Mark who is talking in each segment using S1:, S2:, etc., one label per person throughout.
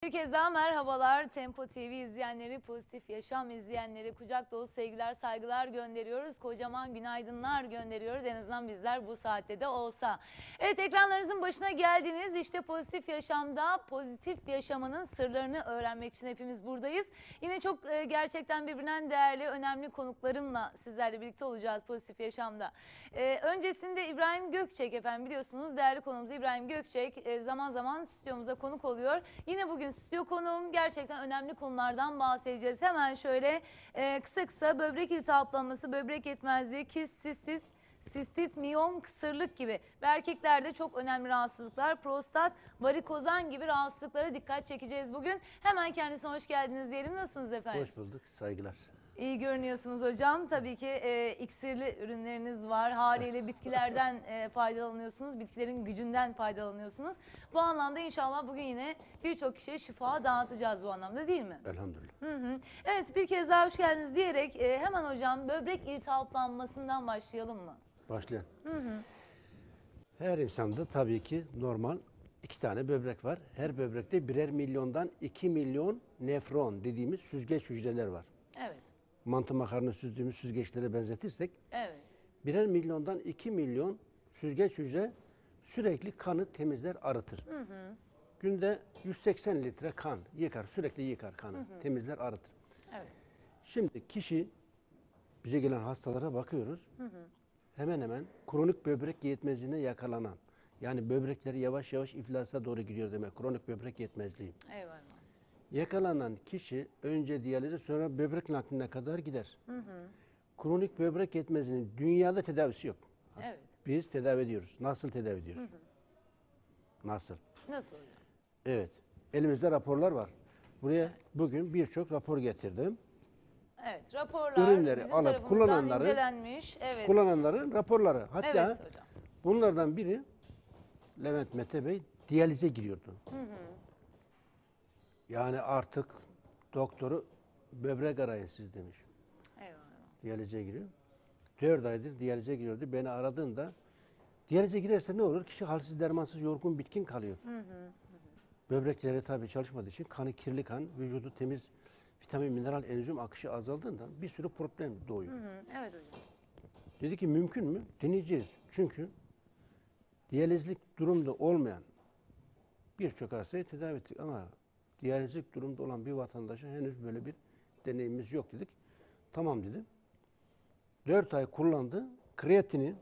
S1: Bir kez daha merhabalar Tempo TV izleyenleri, Pozitif Yaşam izleyenleri, kucak dolu sevgiler, saygılar gönderiyoruz. Kocaman günaydınlar gönderiyoruz. En azından bizler bu saatte de olsa. Evet, ekranlarınızın başına geldiniz. İşte Pozitif Yaşam'da pozitif yaşamanın sırlarını öğrenmek için hepimiz buradayız. Yine çok gerçekten birbirinden değerli, önemli konuklarımla sizlerle birlikte olacağız Pozitif Yaşam'da. Öncesinde İbrahim Gökçek, efendim biliyorsunuz değerli konuğumuz İbrahim Gökçek zaman zaman stüdyomuza konuk oluyor. Yine bugün stüdyo konuğum, gerçekten önemli konulardan bahsedeceğiz. Hemen şöyle kısa kısa böbrek iltihaplanması, böbrek yetmezliği, kist, sistit, miyom, kısırlık gibi ve erkeklerde çok önemli rahatsızlıklar, prostat, varikozan gibi rahatsızlıklara dikkat çekeceğiz bugün. Hemen kendisine hoş geldiniz diyelim. Nasılsınız efendim?
S2: Hoş bulduk, saygılar.
S1: İyi görünüyorsunuz hocam. Tabii ki iksirli ürünleriniz var. Haliyle bitkilerden faydalanıyorsunuz. Bitkilerin gücünden faydalanıyorsunuz. Bu anlamda inşallah bugün yine birçok kişiye şifa dağıtacağız bu anlamda, değil mi?
S2: Elhamdülillah.
S1: Evet, bir kez daha hoş geldiniz diyerek hemen hocam böbrek iltihaplanmasından başlayalım mı?
S2: Başlayalım. Her insanda tabii ki normal 2 tane böbrek var. Her böbrekte birer milyondan 2 milyon nefron dediğimiz süzgeç hücreler var.
S1: Evet.
S2: Mantı makarna süzdüğümüz süzgeçlere benzetirsek
S1: Evet.
S2: birer milyondan 2 milyon süzgeç hücre sürekli kanı temizler, arıtır. Günde 180 litre kan yıkar, sürekli yıkar kanı, temizler, arıtır.
S1: Evet.
S2: Şimdi kişi, bize gelen hastalara bakıyoruz. Hemen hemen kronik böbrek yetmezliğine yakalanan, yani böbrekleri yavaş yavaş iflasa doğru gidiyor demek, kronik böbrek yetmezliği.
S1: Eyvallah.
S2: Yakalanan kişi önce diyalize, sonra böbrek nakline kadar gider. Kronik böbrek yetmezliğinin dünyada tedavisi yok.
S1: Evet.
S2: Biz tedavi ediyoruz. Nasıl tedavi ediyoruz? Nasıl?
S1: Nasıl hocam?
S2: Evet. Elimizde raporlar var. Buraya bugün birçok rapor getirdim.
S1: Evet, raporlar
S2: Ürünleri
S1: bizim
S2: alıp
S1: tarafımızdan incelenmiş. Evet.
S2: kullananların raporları. Hatta
S1: Evet hocam.
S2: bunlardan biri Levent Mete Bey diyalize giriyordu. Yani artık doktoru böbrek arayın siz demiş.
S1: Eyvallah.
S2: Diyalize giriyor. 4 aydır diyalize giriyordu. Beni aradığında diyalize girerse ne olur? Kişi halsiz, dermansız, yorgun, bitkin kalıyor. Böbrekleri tabii çalışmadığı için kanı kirli kan, vücudu temiz, vitamin, mineral, enzim akışı azaldığından bir sürü problem doğuyor.
S1: Evet hocam.
S2: Dedi ki mümkün mü? Deneyeceğiz. Çünkü diyalizlik durumda olmayan birçok hastayı tedavi ettik ama diyalizlik durumda olan bir vatandaşa henüz böyle bir deneyimimiz yok dedik. Tamam dedi. 4 ay kullandı. Kreatini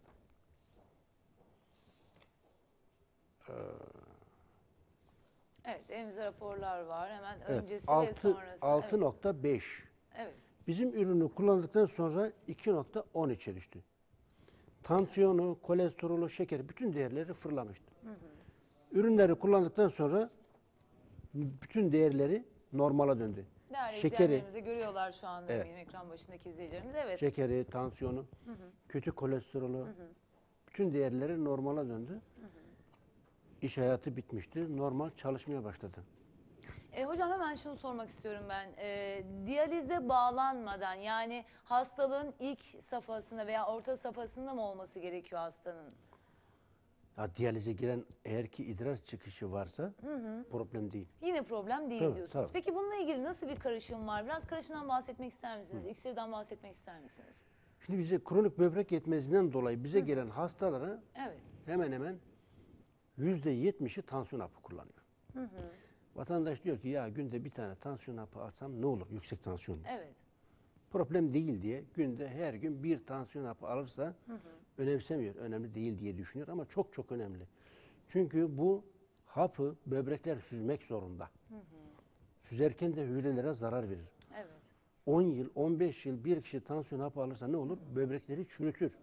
S1: Evet, elimizde raporlar var. Hemen
S2: evet,
S1: öncesi ve sonrası.
S2: 6.5.
S1: Evet.
S2: Bizim ürünü kullandıktan sonra 2.13'e düştü. Tansiyonu, kolesterolü, şekeri bütün değerleri fırlamıştı. Ürünleri kullandıktan sonra bütün değerleri normala döndü.
S1: Değerli
S2: Şekeri,
S1: izleyenlerimiz de görüyorlar şu anda,
S2: evet,
S1: benim ekran başındaki izleyicilerimiz. Evet.
S2: şekeri, tansiyonu, kötü kolesterolü, bütün değerleri normala döndü. İş hayatı bitmişti. Normal çalışmaya başladı.
S1: Hocam hemen şunu sormak istiyorum ben. Diyalize bağlanmadan, yani hastalığın ilk safhasında veya orta safhasında mı olması gerekiyor hastanın?
S2: Ya, diyalize giren eğer ki idrar çıkışı varsa problem değil.
S1: Yine problem değil
S2: Tabii,
S1: diyorsunuz.
S2: tabii.
S1: Peki bununla ilgili nasıl bir karışım var? Biraz karışımdan bahsetmek ister misiniz? İksirden bahsetmek ister misiniz?
S2: Şimdi bize kronik böbrek yetmezliğinden dolayı bize gelen hastalara
S1: Evet.
S2: hemen hemen %70'i tansiyon hapı kullanıyor. Vatandaş diyor ki ya günde bir tane tansiyon hapı alsam ne olur? Yüksek tansiyon.
S1: Evet.
S2: Problem değil diye günde her gün bir tansiyon hapı alırsa önemsemiyor. Önemli değil diye düşünüyor ama çok çok önemli. Çünkü bu hapı böbrekler süzmek zorunda. Süzerken de hücrelere zarar verir.
S1: Evet.
S2: 10 yıl, 15 yıl bir kişi tansiyon hapı alırsa ne olur? Böbrekleri çürütür.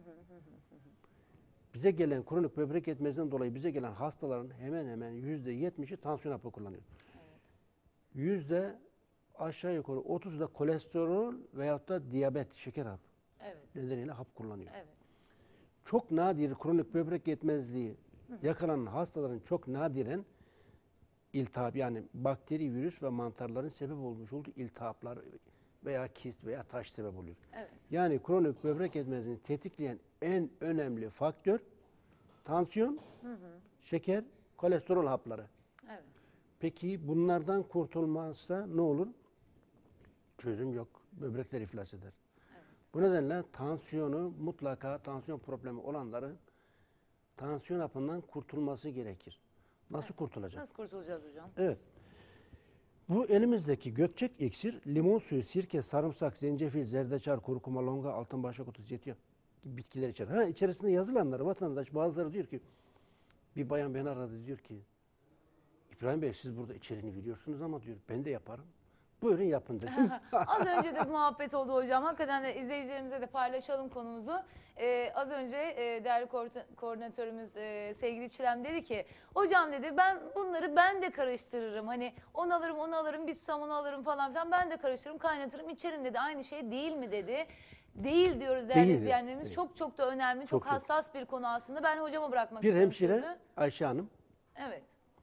S2: Bize gelen kronik böbrek yetmezliğinden dolayı bize gelen hastaların hemen hemen %70'i tansiyon hapı kullanıyor. Yüzde aşağı yukarı 30'u da kolesterol veyahut da diyabet, şeker hapı
S1: Evet.
S2: nedeniyle hap kullanıyor.
S1: Evet.
S2: Çok nadir kronik böbrek yetmezliği yakalanan hastaların çok nadiren iltihap, yani bakteri, virüs ve mantarların sebep olmuş olduğu iltihaplar veya kist veya taş sebep oluyor.
S1: Evet.
S2: Yani kronik böbrek yetmezliğini tetikleyen en önemli faktör tansiyon, şeker, kolesterol hapları.
S1: Evet.
S2: Peki bunlardan kurtulmazsa ne olur? Çözüm yok. Böbrekler iflas eder. Bu nedenle tansiyonu mutlaka tansiyon problemi olanları tansiyon hapından kurtulması gerekir. Nasıl kurtulacak?
S1: Nasıl kurtulacağız hocam?
S2: Evet. Bu elimizdeki gökçek iksir, limon suyu, sirke, sarımsak, zencefil, zerdeçal, kurkuma, longa, altınbaşak otu, zeytinyağı gibi bitkiler içerir. Ha, içerisinde yazılanları vatandaş bazıları diyor ki, bir bayan beni aradı diyor ki, İbrahim Bey siz burada içeriğini veriyorsunuz ama diyor ben de yaparım. Buyurun yapın dedim.
S1: Az önce de muhabbet oldu hocam. Hakikaten de izleyicilerimize de paylaşalım konumuzu. Az önce değerli koordinatörümüz sevgili Çilem dedi ki hocam dedi ben de karıştırırım. Hani onu alırım bir susam onu alırım falan filan ben de karıştırırım kaynatırım içerim dedi. Aynı şey değil mi dedi. Değil diyoruz değerli
S2: Değil,
S1: izleyenlerimiz.
S2: değil.
S1: Çok da önemli, çok hassas bir konu aslında. Ben hocama bırakmak
S2: Bir
S1: istiyorum
S2: hemşire
S1: sözü.
S2: Ayşe Hanım,
S1: Evet,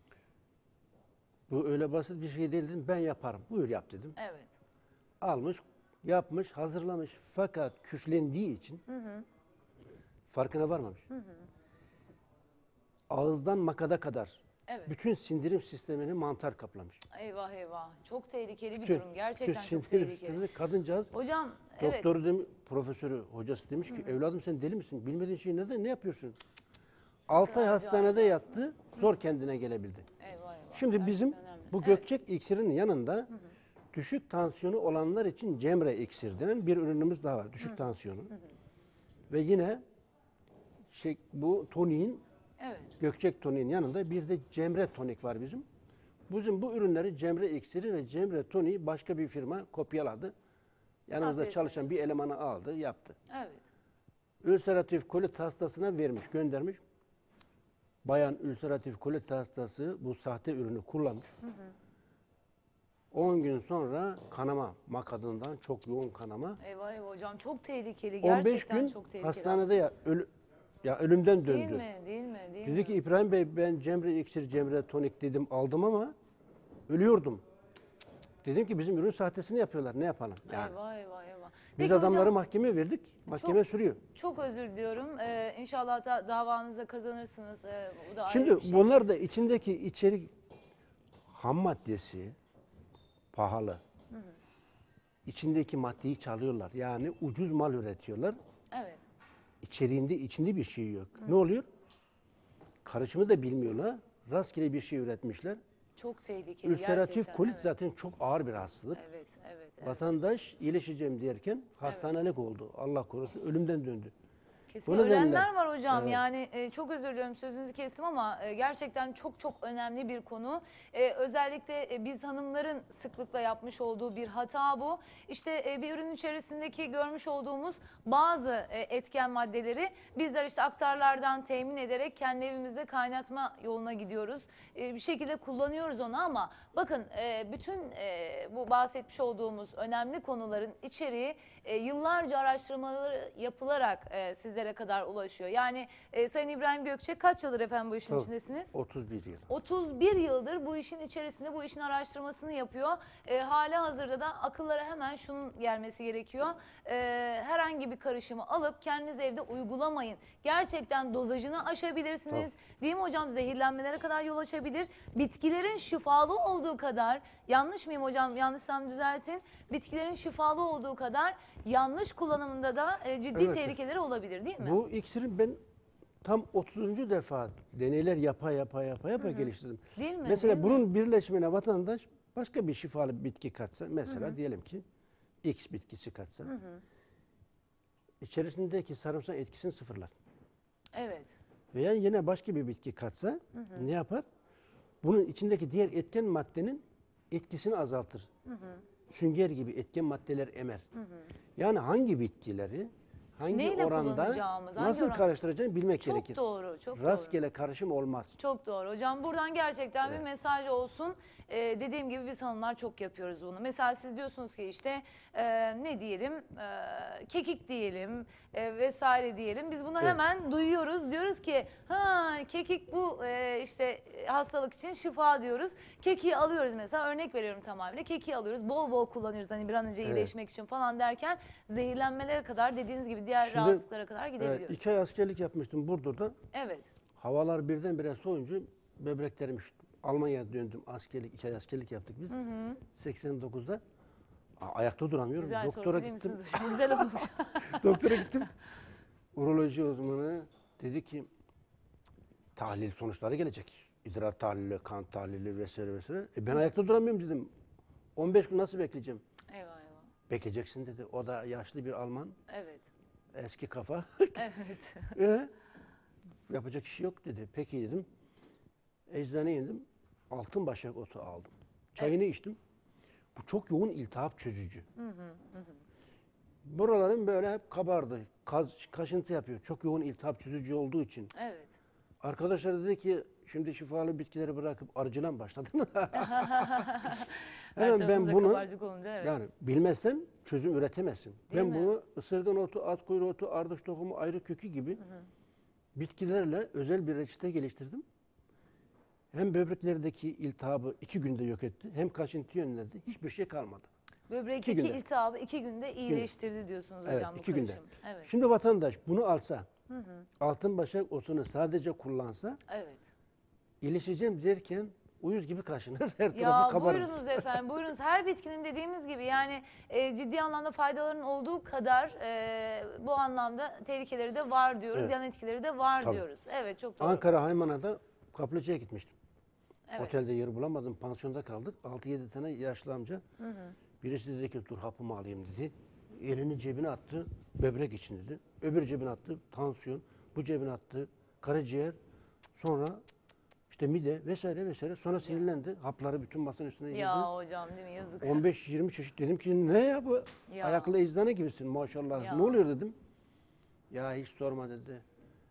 S2: bu öyle basit bir şey değil dedim, ben yaparım. Buyur yap dedim.
S1: evet.
S2: Almış, yapmış, hazırlamış. Fakat küflendiği için farkına varmamış. Ağızdan makada kadar
S1: Evet.
S2: bütün sindirim sistemini mantar kaplamış.
S1: Eyvah eyvah. Çok tehlikeli bir
S2: Bütün-
S1: durum. Gerçekten
S2: bütün
S1: çok
S2: sindirim
S1: tehlikeli.
S2: sistemini kadıncağız.
S1: Hocam evet.
S2: Doktoru demiş, profesörü, hocası demiş ki evladım sen deli misin? Bilmediğin şeyi ne yapıyorsun? 6 ay
S1: Kadar
S2: hastanede
S1: cahil
S2: yattı, zor kendine gelebildi.
S1: Eyvah eyvah.
S2: Şimdi bizim
S1: Gerçekten önemli.
S2: bu
S1: Evet.
S2: gökçek iksirinin yanında düşük tansiyonu olanlar için Cemre iksir denen bir ürünümüz daha var. Düşük tansiyonu. Ve yine bu toniğin,
S1: Evet.
S2: gökçek toniğin yanında bir de Cemre tonik var bizim. Bizim bu ürünleri Cemre iksiri ve Cemre toniği başka bir firma kopyaladı. Yanımızda
S1: Takdir
S2: çalışan bir elemanı aldı, yaptı.
S1: Evet.
S2: Ülseratif kolit hastasına vermiş, göndermiş. Bayan ülseratif kolit hastası bu sahte ürünü kullanmış. 10 gün sonra kanama, makadından çok yoğun kanama.
S1: Eyvah eyvah hocam çok tehlikeli.
S2: 15
S1: Gerçekten
S2: gün
S1: çok tehlikeli.
S2: hastanede ölümden
S1: aslında. Değil
S2: döndü.
S1: mi? Değil mi? Değil
S2: Dedi
S1: mi?
S2: ki İbrahim Bey ben Cemre iksir, Cemre tonik dedim aldım ama ölüyordum. Dedim ki bizim ürün sahtesini yapıyorlar ne yapalım? Yani
S1: Eyvah eyvah eyvah.
S2: biz
S1: Peki
S2: adamları
S1: hocam,
S2: mahkemeye verdik. Mahkeme sürüyor.
S1: çok özür diliyorum. İnşallah da davanızda kazanırsınız. Bu da ayrı
S2: Şimdi
S1: bir şey.
S2: bunlar da içindeki içerik ham maddesi pahalı. İçindeki maddeyi çalıyorlar. Yani ucuz mal üretiyorlar.
S1: Evet.
S2: İçinde bir şey yok. Ne oluyor? Karışımı da bilmiyorlar. Rastgele bir şey üretmişler.
S1: Çok tehlikeli
S2: Ülseratif
S1: gerçekten.
S2: kolit
S1: Evet.
S2: zaten çok ağır bir hastalık.
S1: Evet, evet, evet.
S2: Vatandaş iyileşeceğim derken hastanelik oldu. Allah korusun ölümden döndü.
S1: Kesin
S2: Bu nedenle-
S1: ölenler var hocam.
S2: Evet.
S1: Yani çok özür diliyorum sözünüzü kestim ama gerçekten çok önemli bir konu. Özellikle biz hanımların sıklıkla yapmış olduğu bir hata bu. İşte bir ürün içerisindeki görmüş olduğumuz bazı etken maddeleri bizler işte aktarlardan temin ederek kendi evimizde kaynatma yoluna gidiyoruz. Bir şekilde kullanıyoruz onu ama bakın bütün bu bahsetmiş olduğumuz önemli konuların içeriği yıllarca araştırmaları yapılarak sizlere kadar ulaşıyor. Yani Sayın İbrahim Gökçek kaç yıldır efendim bu işin
S2: Tabii.
S1: içindesiniz?
S2: 31 yıl.
S1: 31 yıldır bu işin içerisinde bu işin araştırmasını yapıyor. Hala hazırda da akıllara hemen şunun gelmesi gerekiyor. Herhangi bir karışımı alıp kendiniz evde uygulamayın. Gerçekten dozajını aşabilirsiniz. Değil mi hocam? Zehirlenmelere kadar yol açabilir. Bitkilerin şifalı olduğu kadar, yanlış mıyım hocam? Yanlışsam düzeltin. Bitkilerin şifalı olduğu kadar yanlış kullanımında da ciddi
S2: Evet.
S1: tehlikeleri olabilir değil mi?
S2: Bu iksirin ben tam 30. defa deneyler yapa geliştirdim.
S1: Değil mi?
S2: Mesela
S1: Değil mi?
S2: bunun birleşimine vatandaş başka bir şifalı bitki katsa, mesela diyelim ki X bitkisi katsa, içerisindeki sarımsak etkisini sıfırlar.
S1: Evet.
S2: Veya yine başka bir bitki katsa ne yapar? Bunun içindeki diğer etken maddenin etkisini azaltır. Sünger gibi etken maddeler emer. Yani hangi bitkileri hangi
S1: Neyle
S2: oranda
S1: kullanacağımız, hangi
S2: nasıl
S1: oran-
S2: karıştıracağını bilmek
S1: Çok
S2: gerekir.
S1: doğru, çok doğru.
S2: Rastgele karışım olmaz.
S1: Çok doğru hocam. Buradan gerçekten bir mesaj olsun. Dediğim gibi biz hanımlar çok yapıyoruz bunu. Mesela siz diyorsunuz ki işte ne diyelim kekik diyelim vesaire diyelim. Biz bunu hemen duyuyoruz. Diyoruz ki ha kekik bu işte hastalık için şifa diyoruz. Kekiği alıyoruz mesela örnek veriyorum tamamıyla. Kekiği alıyoruz bol bol kullanıyoruz hani bir an önce iyileşmek için falan derken zehirlenmelere kadar dediğiniz gibi diğer
S2: Şimdi,
S1: rahatsızlıklara kadar gidebiliyoruz.
S2: 2 ay askerlik yapmıştım Burdur'da.
S1: Evet.
S2: Havalar birdenbire soğuyunca böbreklerim üşüdü. Almanya'ya döndüm. Askerlik, 2 ay askerlik yaptık biz. 89'da. Ayakta duramıyorum.
S1: Güzel
S2: Doktora
S1: torpil
S2: gittim.
S1: misiniz hocam? Güzel olmuş.
S2: Doktora gittim. Uroloji uzmanı dedi ki tahlil sonuçları gelecek. İdrar tahlili, kan tahlili vesaire vesaire. Ben ayakta duramıyorum dedim. 15 gün nasıl bekleyeceğim?
S1: Eyvah eyvah.
S2: Bekleyeceksin dedi. O da yaşlı bir Alman.
S1: Evet.
S2: Eski kafa.
S1: Evet.
S2: Yapacak iş yok dedi. Peki dedim. Eczaneye indim. Altın başak otu aldım. Çayını içtim. Bu çok yoğun iltihap çözücü. Buralarım böyle hep kabardı. Kaşıntı yapıyor. Çok yoğun iltihap çözücü olduğu için.
S1: Evet.
S2: Arkadaşlar dedi ki şimdi şifalı bitkileri bırakıp arıcıla mı başladın?
S1: Her
S2: Hemen ben
S1: tarafınıza
S2: bunu
S1: kabarcık olunca evet.
S2: yani bilmezsen çözüm üretemezsin.
S1: Değil
S2: Ben
S1: mi?
S2: bunu ısırgan otu, at kuyruğu otu, ardıç tohumu, ayrı kökü gibi bitkilerle özel bir reçete geliştirdim. Hem böbreklerdeki iltihabı 2 günde yok etti, hem kaşıntıyı önledi. Hiçbir şey kalmadı.
S1: Böbrekteki
S2: günde.
S1: iltihabı 2 günde iyileştirdi diyorsunuz
S2: Evet,
S1: hocam bu
S2: 2 günde.
S1: karışım. Evet.
S2: Şimdi vatandaş bunu alsa, altın başak otunu sadece kullansa,
S1: Evet.
S2: iyileşeceğim derken uyuz gibi kaşınır, her
S1: Ya
S2: tarafı kabarır.
S1: buyurunuz efendim, buyurunuz. Her bitkinin dediğimiz gibi yani ciddi anlamda faydaların olduğu kadar bu anlamda tehlikeleri de var diyoruz,
S2: Evet.
S1: yan etkileri de var
S2: Tabii.
S1: diyoruz. Evet, çok doğru.
S2: Ankara Haymana'da kaplıcaya gitmiştim.
S1: Evet.
S2: Otelde yer bulamadım, pansiyonda kaldık. 6-7 tane yaşlı amca. Birisi dedi ki dur hapımı alayım dedi. Elini cebine attı, böbrek için dedi. Öbür cebine attı, tansiyon. Bu cebine attı, karaciğer. Sonra işte mide vesaire vesaire. Sonra sinirlendi. Hapları bütün masanın üstüne yedi.
S1: Ya hocam değil mi, yazık.
S2: 15-20 çeşit dedim ki ne ya bu?
S1: Ya.
S2: Ayaklı eczane gibisin maşallah.
S1: Ya.
S2: Ne oluyor dedim. Ya hiç sorma dedi.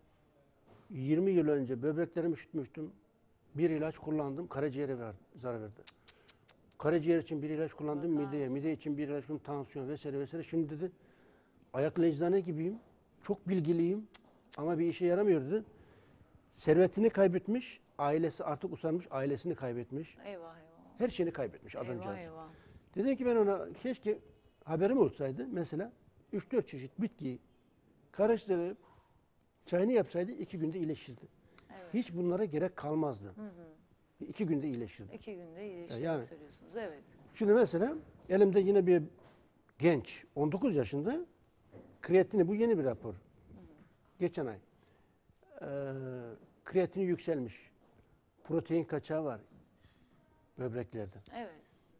S2: 20 yıl önce böbreklerimi üşütmüştüm. Bir ilaç kullandım, karaciğere zarar verdi. Karaciğer için bir ilaç kullandım,
S1: Bakar
S2: mideye, mide
S1: mısınız?
S2: için bir ilaç kullandım, tansiyon vesaire vesaire. Şimdi dedi, ayaklı eczane gibiyim, çok bilgiliyim ama bir işe yaramıyor dedi. Servetini kaybetmiş, ailesi artık usanmış, ailesini kaybetmiş.
S1: Eyvah eyvah.
S2: Her şeyini kaybetmiş
S1: Eyvah
S2: adamcağız.
S1: eyvah.
S2: Dedim ki ben ona keşke haberim olsaydı mesela 3-4 çeşit bitkiyi karıştırıp çayını yapsaydı 2 günde iyileşirdi.
S1: Evet.
S2: Hiç bunlara gerek kalmazdı. 2 günde iyileşirdi.
S1: 2 günde iyileştiğini
S2: Yani-
S1: söylüyorsunuz. Evet.
S2: Şimdi mesela elimde yine bir genç 19 yaşında kreatini, bu yeni bir rapor. Geçen ay. Kreatini yükselmiş. Protein kaçağı var böbreklerde.
S1: Evet.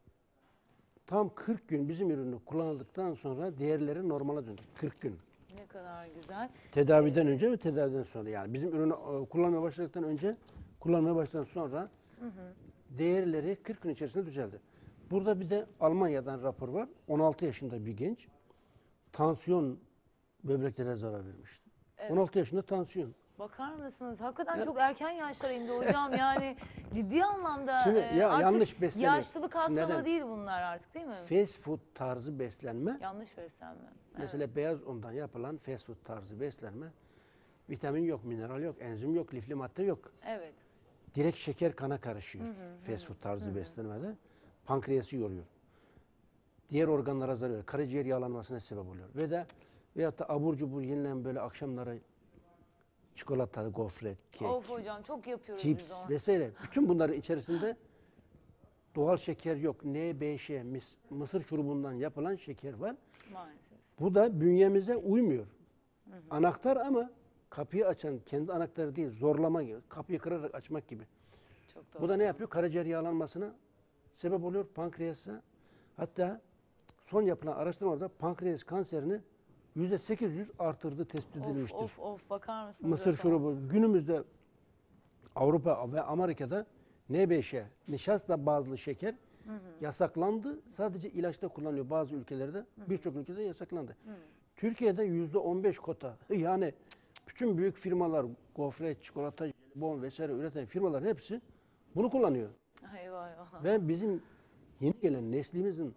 S2: Tam 40 gün bizim ürünü kullanıldıktan sonra değerleri normale döndü. 40 gün.
S1: Ne kadar güzel.
S2: Tedaviden önce ve tedaviden sonra, yani bizim ürünü kullanmaya başladıktan önce, kullanmaya başladıktan sonra değerleri 40 gün içerisinde düzeldi. Burada bir de Almanya'dan rapor var. 16 yaşında bir genç tansiyon böbreklere zarar vermişti.
S1: Evet.
S2: 16 yaşında tansiyon.
S1: Bakar mısınız? Hakikaten çok erken yaşlara indi hocam. Yani ciddi anlamda
S2: Şimdi ya
S1: artık
S2: yanlış besleniyor.
S1: yaşlılık
S2: Şimdi
S1: hastalığı
S2: neden?
S1: değil bunlar artık, değil mi?
S2: Fast food tarzı beslenme,
S1: Yanlış beslenme. Evet.
S2: mesela beyaz undan yapılan fast food tarzı beslenme, vitamin yok, mineral yok, enzim yok, lifli madde yok.
S1: Evet.
S2: Direkt şeker kana karışıyor fast food tarzı beslenmede. Pankreası yoruyor. Diğer organlara zarar veriyor. Karaciğer yağlanmasına sebep oluyor. Veyahut da abur cubur yenilen böyle akşamlara çikolata, gofret, kek,
S1: Of hocam çok yapıyoruz
S2: cips
S1: biz onu.
S2: vesaire. Bütün bunların içerisinde doğal şeker yok. NBŞ, mısır şurubundan yapılan şeker var.
S1: Maalesef.
S2: Bu da bünyemize uymuyor. Anahtar ama kapıyı açan kendi anahtarı değil, zorlama gibi. Kapıyı kırarak açmak gibi.
S1: Çok doğru.
S2: Bu da ne yapıyor? Karaciğer yağlanmasına sebep oluyor, pankreasa. Hatta son yapılan araştırmada pankreas kanserini %800 artırdığı tespit edilmiştir.
S1: Of bakar mısınız?
S2: Mısır
S1: efendim?
S2: şurubu günümüzde Avrupa ve Amerika'da NBŞ, nişasta bazlı şeker yasaklandı. Sadece ilaçta kullanılıyor bazı ülkelerde. Birçok ülkede yasaklandı. Türkiye'de %15 kota. Yani bütün büyük firmalar, gofret, çikolata, jelibon vesaire üreten firmaların hepsi bunu kullanıyor.
S1: Eyvah eyvah.
S2: Ve bizim yeni gelen neslimizin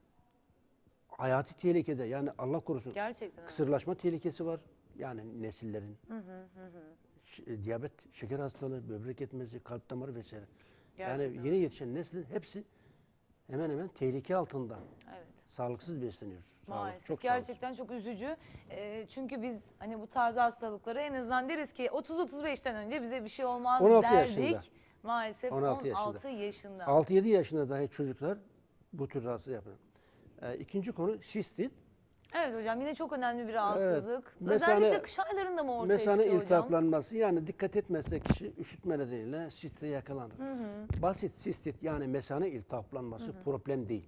S2: hayati tehlikede, yani Allah korusun
S1: Gerçekten.
S2: kısırlaşma tehlikesi var. Yani nesillerin. Diyabet, şeker hastalığı, böbrek yetmezliği, kalp damarı vesaire.
S1: Gerçekten.
S2: Yani yeni yetişen neslin hepsi hemen hemen tehlike altında.
S1: Evet.
S2: Sağlıksız besleniyoruz.
S1: Maalesef.
S2: Çok
S1: Gerçekten çok üzücü. Çünkü biz hani bu tarz hastalıkları en azından deriz ki 30-35'ten önce bize bir şey olmaz
S2: 16
S1: derdik.
S2: yaşında.
S1: Maalesef
S2: 16 yaşında.
S1: 16 yaşında.
S2: 6-7 yaşında dahi çocuklar bu tür rahatsızlık yapıyor. İkinci konu sistit.
S1: Evet hocam, yine çok önemli bir rahatsızlık.
S2: Evet,
S1: Özellikle kış aylarında mı ortaya
S2: mesane
S1: çıkıyor hocam?
S2: iltihaplanması, yani dikkat etmezse kişi üşütme nedeniyle siste yakalanır. Basit sistit yani mesane iltihaplanması problem değil.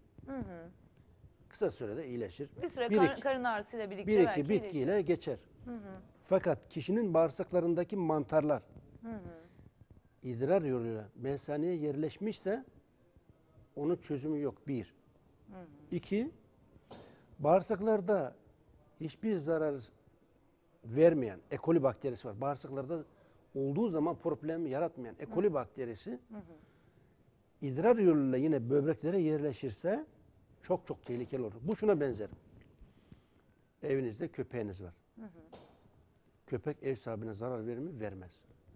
S2: Kısa sürede iyileşir.
S1: Bir süre
S2: Bir iki-
S1: karın ağrısıyla birlikte
S2: bir
S1: belki
S2: iki bitkiyle
S1: iyileşir.
S2: geçer. Fakat kişinin bağırsaklarındaki mantarlar idrar yoluyla mesaneye yerleşmişse onun çözümü yok. Bir. İki, bağırsaklarda hiçbir zarar vermeyen E. coli bakterisi var. Bağırsaklarda olduğu zaman problem yaratmayan E. coli bakterisi idrar yoluyla yine böbreklere yerleşirse çok çok tehlikeli olur. Bu şuna benzer. Evinizde köpeğiniz var. Köpek ev sahibine zarar verir mi? Vermez.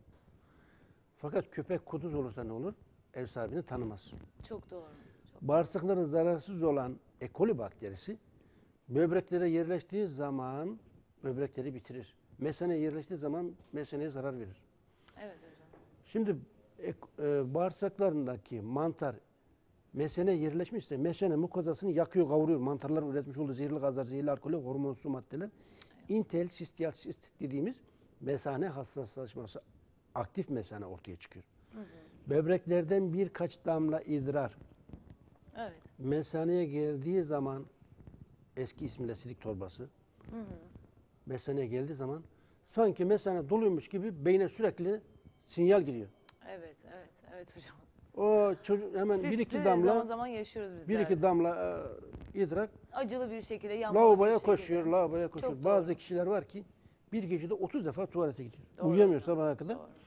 S2: Fakat köpek kuduz olursa ne olur? Ev sahibini tanımaz.
S1: Çok doğru.
S2: Bağırsakların zararsız olan E. coli bakterisi böbreklere yerleştiği zaman böbrekleri bitirir. Mesaneye yerleştiği zaman mesaneye zarar verir.
S1: Evet hocam.
S2: Şimdi bağırsaklarındaki mantar mesaneye yerleşmişse mesane mukozasını yakıyor, kavuruyor. Mantarların üretmiş olduğu zehirli gazlar, zehirli alkoller, hormonsu maddeler. Intel, sistiyal, sistit dediğimiz mesane hassaslaşması, aktif mesane ortaya çıkıyor. Böbreklerden birkaç damla idrar
S1: Evet.
S2: mesaneye geldiği zaman, eski ismiyle silik torbası, mesaneye geldiği zaman sanki mesane doluymuş gibi beyne sürekli sinyal gidiyor.
S1: Evet, evet, evet hocam.
S2: O çocuk hemen
S1: Siz
S2: bir iki
S1: de
S2: damla,
S1: zaman zaman yaşıyoruz biz
S2: bir
S1: de.
S2: iki damla idrar
S1: Acılı bir şekilde, yanmalı
S2: lavaboya
S1: bir şekilde.
S2: koşuyor, lavaboya koşuyor.
S1: Çok
S2: Bazı
S1: doğru.
S2: kişiler var ki bir gecede 30 defa tuvalete gidiyor.
S1: Doğru.
S2: Uyuyamıyor sabaha kadar.
S1: Doğru.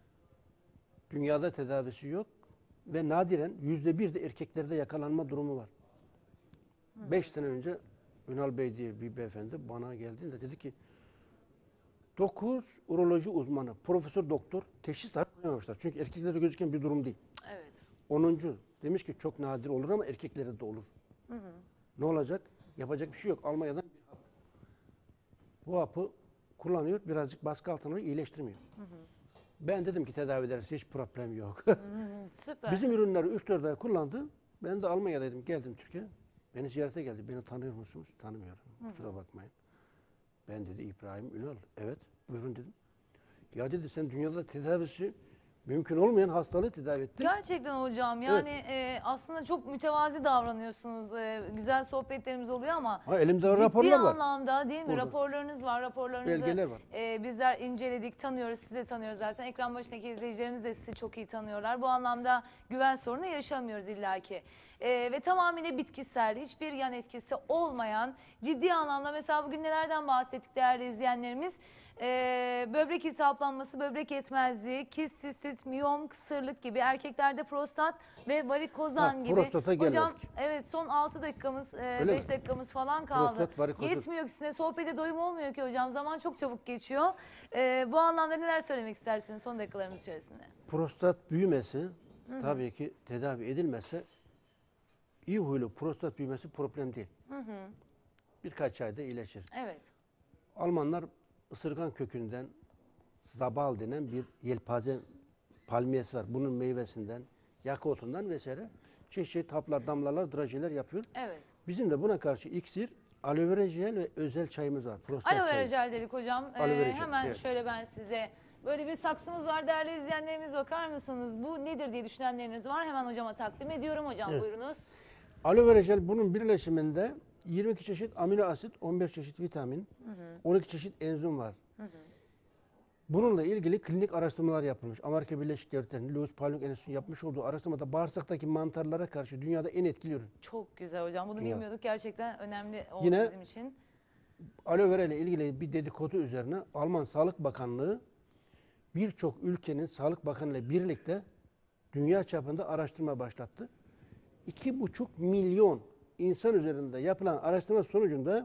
S2: Dünyada tedavisi yok ve nadiren %1 de erkeklerde yakalanma durumu var. 5 sene önce Ünal Bey diye bir beyefendi bana geldiğinde dedi ki 9 uroloji uzmanı, profesör doktor teşhis dahi koyamamışlar. Çünkü erkeklerde gözüken bir durum değil.
S1: Evet.
S2: 10. demiş ki çok nadir olur ama erkeklerde de olur. Ne olacak? Yapacak bir şey yok. Almanya'dan bir hap. Bu hapı kullanıyor, birazcık baskı altına alıyor, iyileştirmiyor. Ben dedim ki tedavi ederse hiç problem yok.
S1: Süper.
S2: Bizim ürünleri 3-4 ay kullandı. Ben de Almanya'daydım, geldim Türkiye. Beni ziyarete geldi. Beni tanıyor musunuz? Tanımıyorum. Kusura bakmayın. Ben dedi İbrahim Ünal. Evet, buyurun dedim. Ya dedi sen dünyada tedavisi mümkün olmayan hastalığı tedavi ettin.
S1: Gerçekten hocam, yani aslında çok mütevazi davranıyorsunuz. Güzel sohbetlerimiz oluyor ama
S2: Ha, elimde
S1: ciddi
S2: raporlar var.
S1: anlamda değil mi?
S2: Burada.
S1: Raporlarınız var. Raporlarınızı
S2: Belgeler var.
S1: bizler inceledik, tanıyoruz. Siz de tanıyoruz zaten. Ekran başındaki izleyicilerimiz de sizi çok iyi tanıyorlar. Bu anlamda güven sorunu yaşamıyoruz illaki. Ve tamamıyla bitkisel, hiçbir yan etkisi olmayan, ciddi anlamda mesela bugün nelerden bahsettik değerli izleyenlerimiz? Böbrek iltihaplanması, böbrek yetmezliği, kist, sistit, miyom, kısırlık gibi, erkeklerde prostat ve varikozan
S2: Ha,
S1: gibi.
S2: prostata
S1: Hocam
S2: gelmedik.
S1: evet, son 6 dakikamız,
S2: Öyle
S1: 5
S2: mi?
S1: dakikamız falan kaldı.
S2: Prostat, varikozit.
S1: Yetmiyor ki, size sohbete doyum olmuyor ki hocam. Zaman çok çabuk geçiyor. Bu anlamda neler söylemek istersiniz son dakikalarımız içerisinde?
S2: Prostat büyümesi tabii ki tedavi edilmezse iyi huylu prostat büyümesi problem değil. Birkaç ayda iyileşir.
S1: Evet.
S2: Almanlar ısırgan kökünden zabal denen bir yelpaze palmiyesi var. Bunun meyvesinden, yaka otundan vesaire çeşitli haplar, damlalar, drajeler yapıyor.
S1: Evet.
S2: Bizim de buna karşı iksir, aloe vera jel ve özel çayımız var. Prostat
S1: Aloe vera
S2: çayı.
S1: jel dedik hocam.
S2: Aloe vera jel,
S1: Hemen
S2: evet.
S1: şöyle ben size, böyle bir saksımız var değerli izleyenlerimiz, bakar mısınız? Bu nedir diye düşünenleriniz var. Hemen hocama takdim ediyorum. Hocam
S2: Evet.
S1: buyurunuz.
S2: Aloe vera jel bunun birleşiminde 22 çeşit amino asit, 15 çeşit vitamin, 12 çeşit enzim var. Bununla ilgili klinik araştırmalar yapılmış. Amerika Birleşik Devletleri'nin Louis Pauling Enstitüsü'nün yapmış olduğu araştırmada bağırsaktaki mantarlara karşı dünyada en etkili ürün.
S1: Çok güzel hocam. Bunu
S2: Dünya.
S1: bilmiyorduk. Gerçekten önemli oldu
S2: Yine-
S1: bizim için.
S2: Aloe vera ile ilgili bir dedikodu üzerine Alman Sağlık Bakanlığı birçok ülkenin Sağlık Bakanı ile birlikte dünya çapında araştırma başlattı. 2,5 milyon insan üzerinde yapılan araştırma sonucunda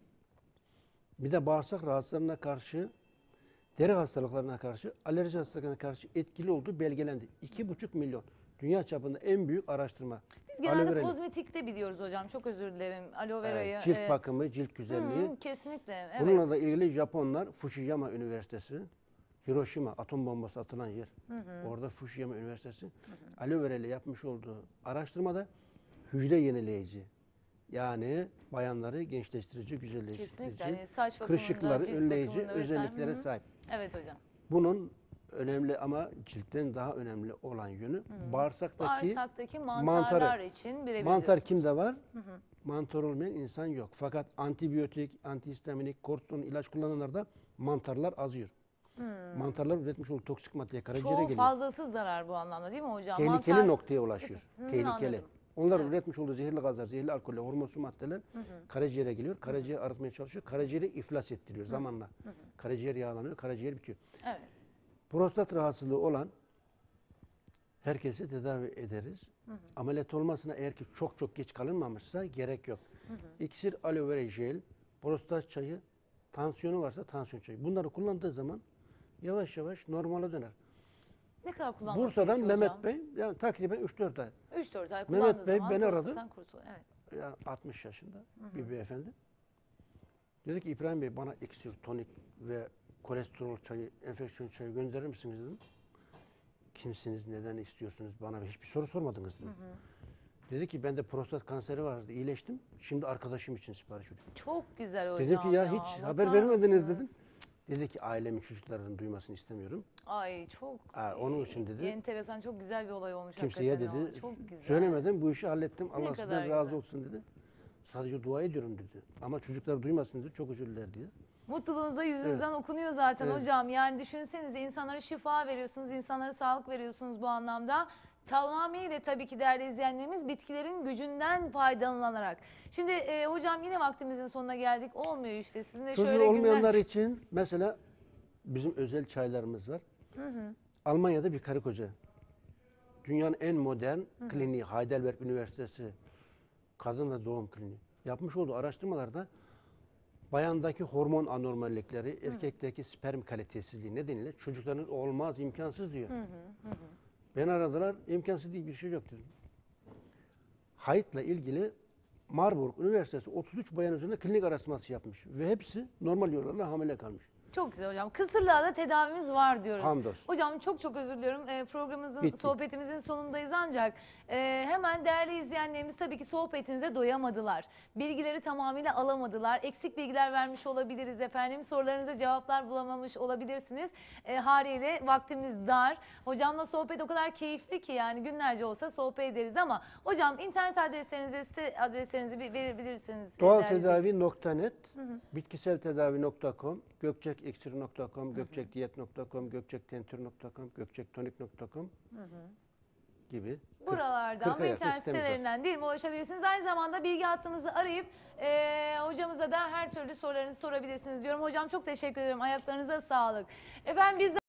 S2: bir de bağırsak rahatsızlarına karşı, deri hastalıklarına karşı, alerji hastalıklarına karşı etkili olduğu belgelendi. 2,5 milyon. Dünya çapında en büyük araştırma.
S1: Biz
S2: Aloe
S1: genelde
S2: vera ile.
S1: kozmetikte biliyoruz hocam. Çok özür dilerim. Aloe verayı.
S2: Cilt bakımı, cilt güzelliği.
S1: Kesinlikle. Evet.
S2: Bununla da ilgili Japonlar Fukushima Üniversitesi Hiroşima atom bombası atılan yer. Orada Fukushima Üniversitesi aloe vera ile yapmış olduğu araştırmada hücre yenileyici. Yani bayanları gençleştirici, güzelleştirici,
S1: Kesinlikle. Yani saç bakımında,
S2: kırışıklıkları
S1: cilt
S2: önleyici
S1: bakımında vesaire.
S2: özelliklere sahip.
S1: Evet hocam.
S2: Bunun önemli ama ciltten daha önemli olan yönü bağırsaktaki
S1: Bağırsaktaki mantarlar
S2: mantarı.
S1: için birebir
S2: Mantar
S1: diyorsunuz.
S2: kimde var? Mantar olmayan insan yok. Fakat antibiyotik, antihistaminik, kortizon ilaç kullananlarda mantarlar azıyor. Mantarlar üretmiş olduğu toksik maddeye karaciğere
S1: Çok
S2: geliyor.
S1: fazlası zarar bu anlamda değil mi hocam?
S2: Tehlikeli
S1: Mantar-
S2: noktaya ulaşıyor. Tehlikeli.
S1: anladım.
S2: Onlar üretmiş olduğu zehirli gazlar, zehirli alkoller, hormonsu maddeler karaciğere geliyor. Karaciğer arıtmaya çalışıyor. Karaciğeri iflas ettiriyor zamanla. Karaciğer yağlanıyor, karaciğer bitiyor.
S1: Evet.
S2: Prostat rahatsızlığı olan herkesi tedavi ederiz. Ameliyat olmasına eğer ki çok geç kalınmamışsa gerek yok. İksir, aloe vera jel, prostat çayı, tansiyonu varsa tansiyon çayı. Bunları kullandığı zaman yavaş yavaş normale döner.
S1: Ne kadar kullanması
S2: Bursa'dan
S1: gerekiyor
S2: Mehmet
S1: hocam?
S2: Bey, yani takriben 3-4 ay.
S1: 3-4 ay
S2: Mehmet
S1: kullandığı
S2: Bey
S1: zaman
S2: beni aradı.
S1: prostattan kurtuluyor. Evet.
S2: Yani 60 yaşında bir beyefendi. Dedi ki İbrahim Bey bana iksir, tonik ve kolesterol çayı, enfeksiyon çayı gönderir misiniz dedim. Kimsiniz, neden istiyorsunuz? Bana hiçbir soru sormadınız dedim. Dedi ki bende prostat kanseri vardı, iyileştim. Şimdi arkadaşım için sipariş veriyorum.
S1: Çok güzel hocam.
S2: Dedim ki ya hiç
S1: bakar
S2: haber vermediniz
S1: mısınız?
S2: dedim. Dedi ki ailemin çocuklarının duymasını istemiyorum.
S1: Ay çok
S2: Onun için dedi.
S1: enteresan, çok güzel bir olay olmuş
S2: Kimseye
S1: hakikaten
S2: dedi.
S1: o. Çok güzel.
S2: Söylemedim bu işi hallettim.
S1: Ne
S2: Allah
S1: kadar
S2: sizden razı
S1: güzel.
S2: olsun dedi. Sadece dua ediyorum dedi. Ama çocuklar duymasın dedi. Çok özür diler diye.
S1: Mutluluğunuza yüzünüzden okunuyor zaten
S2: Evet.
S1: hocam. Yani düşünsenize, insanlara şifa veriyorsunuz, insanlara sağlık veriyorsunuz bu anlamda. Tamamıyla tabii ki değerli izleyenlerimiz bitkilerin gücünden faydalanarak. Şimdi hocam yine vaktimizin sonuna geldik. Olmuyor işte sizinle
S2: Çocuğu
S1: şöyle
S2: olmayanlar
S1: günler.
S2: için mesela bizim özel çaylarımız var. Almanya'da bir karı koca. Dünyanın en modern kliniği Heidelberg Üniversitesi Kadın ve Doğum Kliniği. Yapmış olduğu araştırmalarda bayandaki hormon anormallikleri, erkekteki sperm kalitesizliği nedeniyle çocuklarınız olmaz, imkansız diyor. Beni aradılar, imkansız değil bir şey yok dedim. Hayd'la ilgili Marburg Üniversitesi 33 bayan üzerinde klinik araştırması yapmış ve hepsi normal yollarla hamile kalmış.
S1: Çok güzel hocam. Kısırlığa da tedavimiz var diyoruz.
S2: Hamdolsun.
S1: Hocam çok özür diliyorum. Programımızın,
S2: Bitti.
S1: sohbetimizin sonundayız ancak hemen değerli izleyenlerimiz tabii ki sohbetinize doyamadılar. Bilgileri tamamıyla alamadılar. Eksik bilgiler vermiş olabiliriz efendim. Sorularınıza cevaplar bulamamış olabilirsiniz. Haliyle vaktimiz dar. Hocamla sohbet o kadar keyifli ki yani günlerce olsa sohbet ederiz ama hocam internet adreslerinizi, site adreslerinizi bir verebilirsiniz. değerli izleyiciler.
S2: Doğaltedavi.net, bitkiseltedavi.com, gökçekiksir.com, gökçekdiyet.com, gökçektentür.com, gökçektonik.com gibi.
S1: Buralardan
S2: 40'a
S1: ve
S2: yakın
S1: internet
S2: sitemiz var.
S1: sitelerinden değil mi ulaşabilirsiniz. Aynı zamanda bilgi hattımızı arayıp hocamıza da her türlü sorularınızı sorabilirsiniz diyorum. Hocam çok teşekkür ederim. Ayaklarınıza sağlık. Efendim biz de